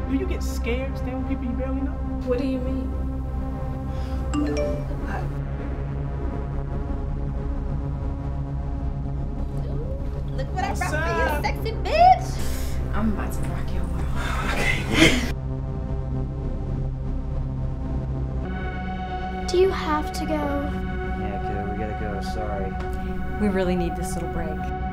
Do you get scared staying with people you barely know? What do you mean? Look what I What's brought for up? you, sexy bitch. I'm about to rock your world. Do you have to go? Yeah, kiddo, we gotta go. Sorry. We really need this little break.